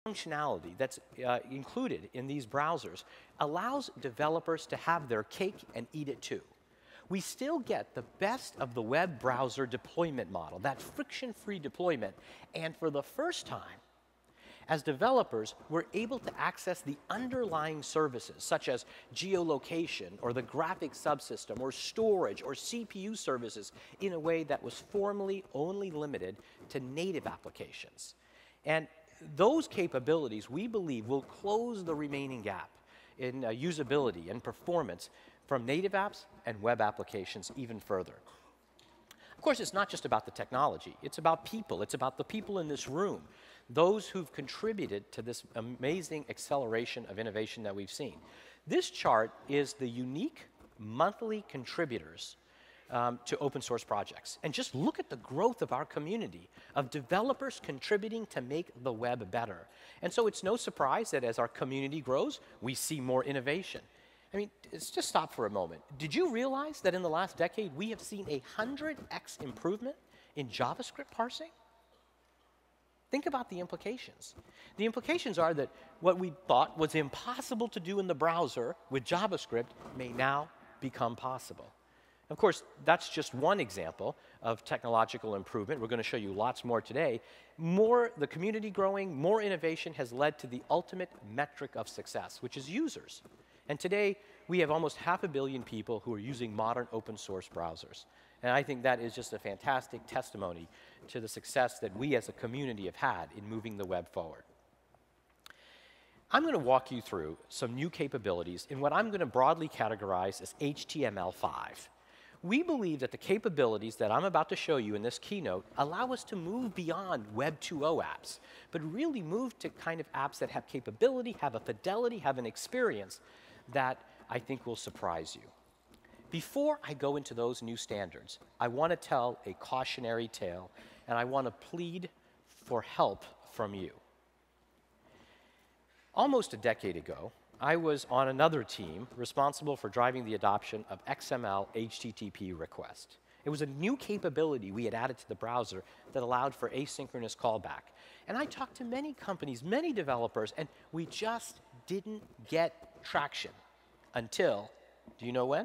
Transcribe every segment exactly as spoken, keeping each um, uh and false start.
functionality that's uh, included in these browsers allows developers to have their cake and eat it too. We still get the best of the web browser deployment model, that friction-free deployment, and for the first time, as developers, we're able to access the underlying services, such as geolocation, or the graphics subsystem, or storage, or C P U services, in a way that was formerly only limited to native applications. And those capabilities, we believe, will close the remaining gap in uh, usability and performance from native apps and web applications even further. Of course, it's not just about the technology. It's about people. It's about the people in this room, those who've contributed to this amazing acceleration of innovation that we've seen. This chart is the unique monthly contributors um, to open source projects. And just look at the growth of our community of developers contributing to make the web better. And so it's no surprise that as our community grows, we see more innovation. I mean, let's just stop for a moment. Did you realize that in the last decade, we have seen a one hundred X improvement in JavaScript parsing? Think about the implications. The implications are that what we thought was impossible to do in the browser with JavaScript may now become possible. Of course, that's just one example of technological improvement. We're going to show you lots more today. More, the community growing, more innovation has led to the ultimate metric of success, which is users. And today, we have almost half a billion people who are using modern open source browsers. And I think that is just a fantastic testimony to the success that we as a community have had in moving the web forward. I'm going to walk you through some new capabilities in what I'm going to broadly categorize as H T M L five. We believe that the capabilities that I'm about to show you in this keynote allow us to move beyond Web two point oh apps, but really move to kind of apps that have capability, have a fidelity, have an experience that I think will surprise you. Before I go into those new standards, I want to tell a cautionary tale, and I want to plead for help from you. Almost a decade ago, I was on another team responsible for driving the adoption of X M L H T T P request. It was a new capability we had added to the browser that allowed for asynchronous callback. And I talked to many companies, many developers, and we just didn't get traction until, do you know when?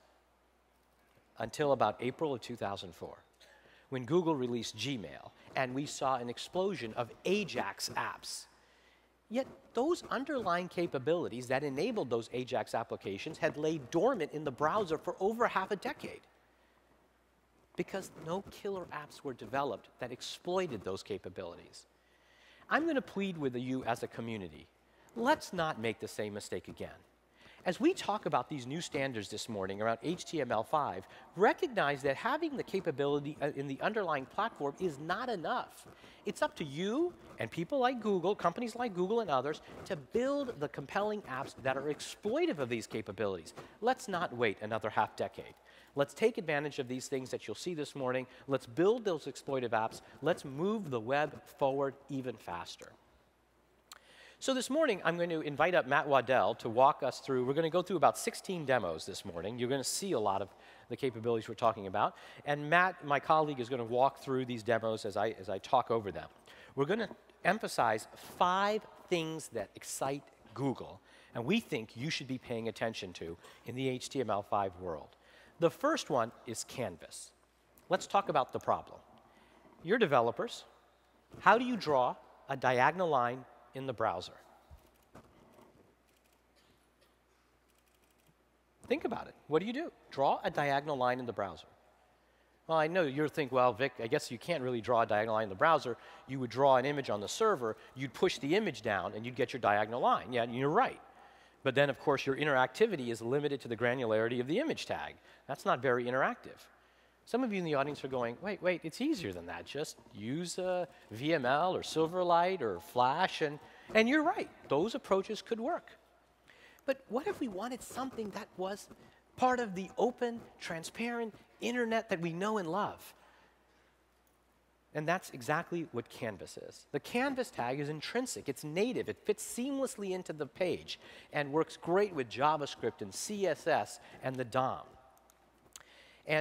Until about April of two thousand four, when Google released Gmail, and we saw an explosion of Ajax apps. Yet those underlying capabilities that enabled those Ajax applications had laid dormant in the browser for over half a decade, because no killer apps were developed that exploited those capabilities. I'm going to plead with you as a community. Let's not make the same mistake again. As we talk about these new standards this morning around H T M L five, recognize that having the capability in the underlying platform is not enough. It's up to you and people like Google, companies like Google and others, to build the compelling apps that are exploitive of these capabilities. Let's not wait another half decade. Let's take advantage of these things that you'll see this morning. Let's build those exploitive apps. Let's move the web forward even faster. So this morning, I'm going to invite up Matt Waddell to walk us through. We're going to go through about sixteen demos this morning. You're going to see a lot of the capabilities we're talking about. And Matt, my colleague, is going to walk through these demos as I, as I talk over them. We're going to emphasize five things that excite Google, and we think you should be paying attention to in the H T M L five world. The first one is Canvas. Let's talk about the problem. You're developers. How do you draw a diagonal line in the browser? Think about it. What do you do? Draw a diagonal line in the browser. Well, I know you're thinking, well, Vic, I guess you can't really draw a diagonal line in the browser. You would draw an image on the server, you'd push the image down, and you'd get your diagonal line. Yeah, you're right. But then, of course, your interactivity is limited to the granularity of the image tag. That's not very interactive. Some of you in the audience are going, wait, wait, it's easier than that. Just use uh, V M L or Silverlight or Flash, and, and you're right. Those approaches could work. But what if we wanted something that was part of the open, transparent internet that we know and love? And that's exactly what Canvas is. The Canvas tag is intrinsic. It's native. It fits seamlessly into the page and works great with JavaScript and C S S and the D O M. And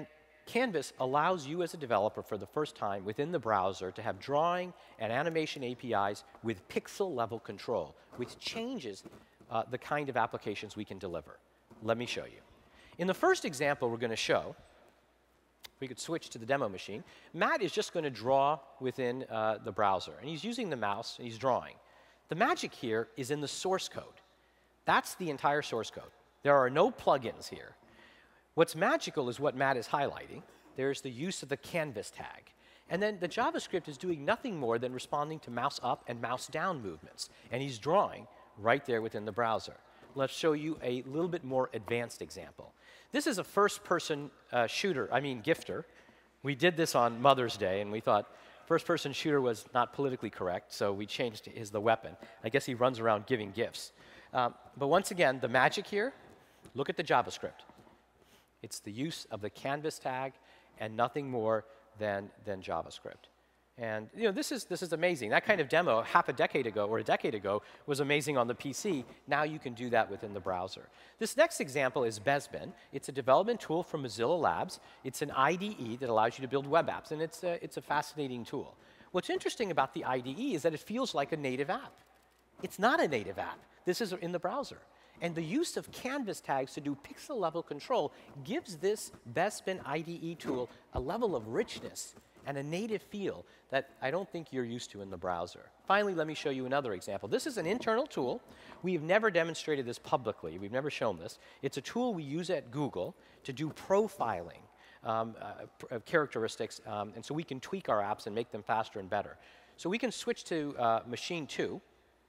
Canvas allows you as a developer for the first time within the browser to have drawing and animation A P Is with pixel-level control, which changes uh, the kind of applications we can deliver. Let me show you. In the first example we're going to show, we could switch to the demo machine. Matt is just going to draw within uh, the browser, and he's using the mouse, and he's drawing. The magic here is in the source code. That's the entire source code. There are no plugins here. What's magical is what Matt is highlighting. There's the use of the canvas tag. And then the JavaScript is doing nothing more than responding to mouse up and mouse down movements. And he's drawing right there within the browser. Let's show you a little bit more advanced example. This is a first-person uh, shooter, I mean gifter. We did this on Mother's Day, and we thought first-person shooter was not politically correct, so we changed his the weapon. I guess he runs around giving gifts. Um, but once again, the magic here, look at the JavaScript. It's the use of the canvas tag and nothing more than, than JavaScript. And you know, this is, this is amazing. That kind of demo half a decade ago or a decade ago was amazing on the P C. Now you can do that within the browser. This next example is Bezbin. It's a development tool from Mozilla Labs. It's an I D E that allows you to build web apps, and it's a, it's a fascinating tool. What's interesting about the I D E is that it feels like a native app. It's not a native app. This is in the browser. And the use of canvas tags to do pixel-level control gives this Bezbin I D E tool a level of richness and a native feel that I don't think you're used to in the browser. Finally, let me show you another example. This is an internal tool. We've never demonstrated this publicly. We've never shown this. It's a tool we use at Google to do profiling um, uh, of characteristics, um, and so we can tweak our apps and make them faster and better. So we can switch to uh, machine two.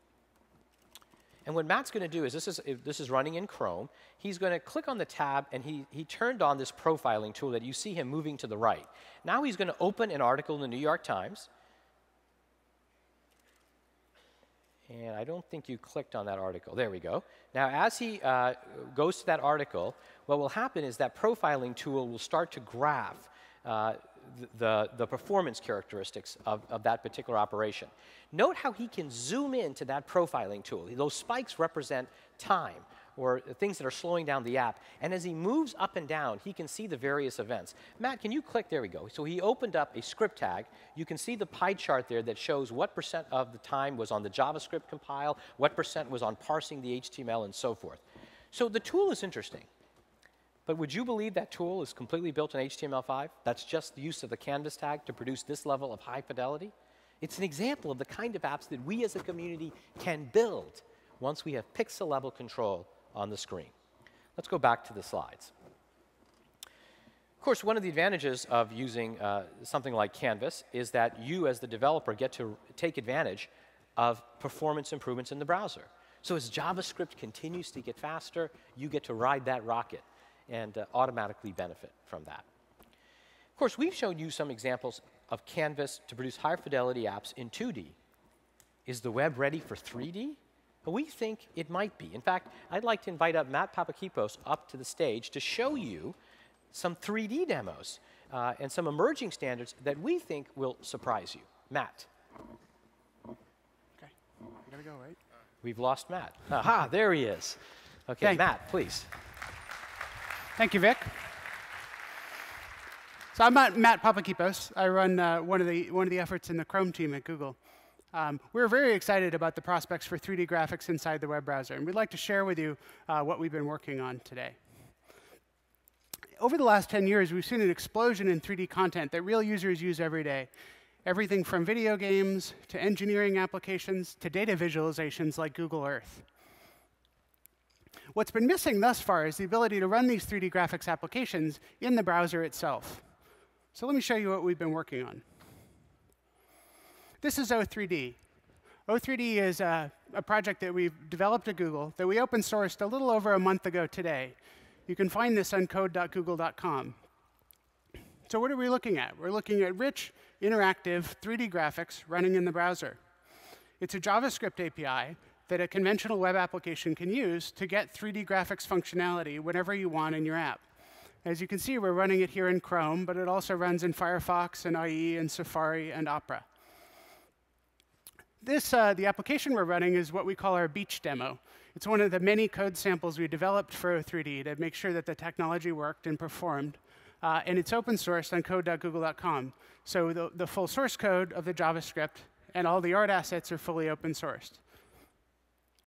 And what Matt's going to do is, this is, if this is running in Chrome, he's going to click on the tab, and he, he turned on this profiling tool that you see him moving to the right. Now he's going to open an article in the New York Times. And I don't think you clicked on that article. There we go. Now as he uh, goes to that article, what will happen is that profiling tool will start to graph uh, The, the performance characteristics of, of that particular operation. Note how he can zoom into that profiling tool. Those spikes represent time or things that are slowing down the app. And as he moves up and down, he can see the various events. Matt, can you click? There we go. So he opened up a script tag. You can see the pie chart there that shows what percent of the time was on the JavaScript compile, what percent was on parsing the H T M L, and so forth. So the tool is interesting. But would you believe that tool is completely built in H T M L five? That's just the use of the canvas tag to produce this level of high fidelity? It's an example of the kind of apps that we as a community can build once we have pixel-level control on the screen. Let's go back to the slides. Of course, one of the advantages of using uh, something like Canvas is that you as the developer get to take advantage of performance improvements in the browser. So as JavaScript continues to get faster, you get to ride that rocket and uh, automatically benefit from that. Of course, we've shown you some examples of Canvas to produce higher fidelity apps in two D. Is the web ready for three D? Well, we think it might be. In fact, I'd like to invite up Matt Papakipos up to the stage to show you some three D demos uh, and some emerging standards that we think will surprise you. Matt. Okay, I gotta go, right? We've lost Matt. Aha, there he is. Okay, Thank Matt, please. Thank you, Vic. So I'm Matt Papakipos. I run uh, one of the one of the efforts in the Chrome team at Google. Um, we're very excited about the prospects for three D graphics inside the web browser, and we'd like to share with you uh, what we've been working on today. Over the last ten years, we've seen an explosion in three D content that real users use every day. Everything from video games to engineering applications to data visualizations like Google Earth. What's been missing thus far is the ability to run these three D graphics applications in the browser itself. So let me show you what we've been working on. This is O three D. O three D is a, a project that we've developed at Google that we open sourced a little over a month ago today. You can find this on code dot google dot com. So what are we looking at? We're looking at rich, interactive three D graphics running in the browser. It's a JavaScript A P I that a conventional web application can use to get three D graphics functionality whenever you want in your app. As you can see, we're running it here in Chrome, but it also runs in Firefox and I E and Safari and Opera. This, uh, the application we're running is what we call our beach demo. It's one of the many code samples we developed for O three D to make sure that the technology worked and performed. uh, and it's open sourced on code dot google dot com. So the, the full source code of the JavaScript and all the art assets are fully open sourced.